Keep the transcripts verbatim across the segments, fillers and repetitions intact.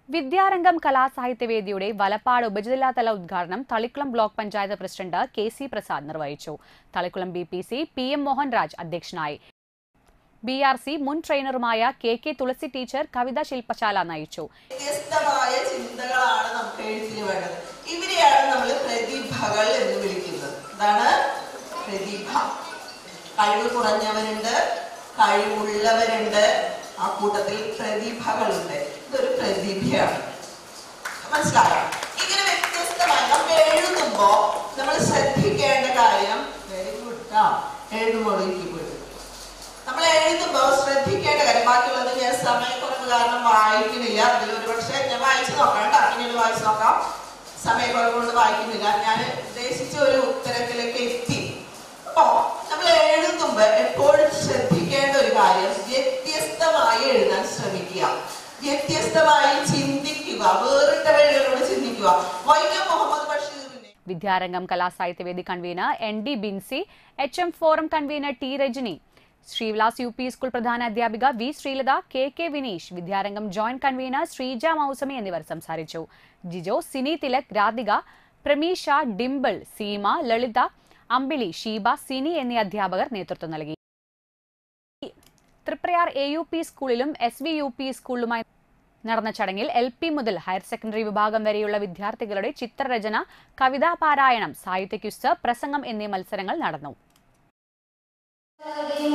വിദ്യാരംഗം കലാസാഹിത്യവേദിയുടെ വലപ്പാട് ഉപജില്ലാതല ഉദ്ഘാടനം Thalikulam block panchayat president K C Prasad നിർവഹിച്ചു. Thalikulam B P C P M Mohanraj അധ്യക്ഷനായി. ബി ആർ സി മുൻ ട്രെയിനറുമായ കെ കെ തുളസി ടീച്ചർ കവിതാ ശില്പശാല നയിച്ചു. വ്യത്യസ്തമായ ചിന്തകളാണ് നമുക്ക് എഴുത്തിൽ വേണ്ടത്. ഇവരെയാണ് നമ്മൾ പ്രതിഭകൾ എന്ന് വിളിക്കുന്നത്. എന്താണ് പ്രതിഭ? കഴിവ് കുറഞ്ഞവരുണ്ട്, കഴിവുള്ളവരുണ്ട്, ആ കൂട്ടത്തിൽ പ്രതിഭകളുണ്ട്. ഇതൊരു പ്രതിഭയാണ്, മനസ്സിലാക്കാം. ഇങ്ങനെ വ്യത്യസ്തമായി നമ്മൾ എഴുതുമ്പോ നമ്മൾ ശ്രദ്ധിക്കേണ്ട കാര്യം, വെരി ഗുഡ് ആ എഴുതുമ്പോൾ നമ്മൾ എഴുതുമ്പോ ശ്രദ്ധിക്കേണ്ട കാര്യം, ബാക്കിയുള്ളത് ഞാൻ സമയക്കുറവ് കാരണം വായിക്കുന്നില്ല. അതിൽ ഒരു പക്ഷേ ഞാൻ വായിച്ചു നോക്കാം കേട്ടോ, പിന്നീട് വായിച്ചു നോക്കാം. സമയക്കുറവ് കൊണ്ട് വായിക്കുന്നില്ല. ഞാൻ ഉദ്ദേശിച്ച ഒരു ഉത്തരത്തിലേക്ക് എത്തി. അപ്പോ നമ്മൾ എഴുതുമ്പോ എപ്പോഴും ശ്രദ്ധിക്കേണ്ട ഒരു കാര്യം, വ്യത്യസ്തമായി എഴുതാൻ ശ്രമിക്കുക, വ്യത്യസ്തമായി ചിന്തിക്കുക, വേറിട്ട വഴികളോട് ചിന്തിക്കുക. Vaikom Muhammad Basheer. Vidyarangam Kalasahithyavedi convener N D Binsy, H M forum convener T Rajani, Srivilas U P school പ്രധാന അധ്യാപിക V Sreelatha, K K Vineesh, Vidyarangam joint convener Sreeja Mousami എന്നിവർ സംസാരിച്ചു. ജിജോ, സിനി തിലക്, രാധിക, പ്രമീഷ, ഡിംപിൾ, സീമ, ലളിത, അമ്പിളി, ഷീബ, സിനി എന്നീ അധ്യാപകർ നേതൃത്വം നൽകി. തൃപ്രയാർ എ യു പി സ്കൂളിലും എസ് വി യു പി സ്കൂളിലുമായി നടന്ന ചടങ്ങിൽ എൽ പി മുതൽ ഹയർ സെക്കൻഡറി വിഭാഗം വരെയുള്ള വിദ്യാർത്ഥികളുടെ ചിത്രരചന, കവിതാ പാരായണം, സാഹിത്യ ക്വിസ്, പ്രസംഗം എന്നീ മത്സരങ്ങൾ നടന്നു.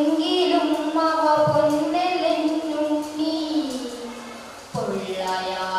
പൊള്ളയാ